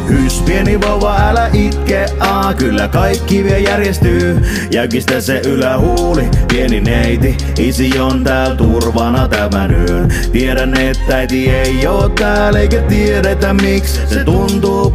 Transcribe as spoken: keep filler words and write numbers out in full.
Hys pieni vauva, älä itke, aa, kyllä kaikki vie järjestyy. Jäykistä se ylähuuli, pieni neiti, isi on tääl turvana tämän yön. Tiedän, että äiti ei oo tääl eikä tiedetä miksi, se tuntuu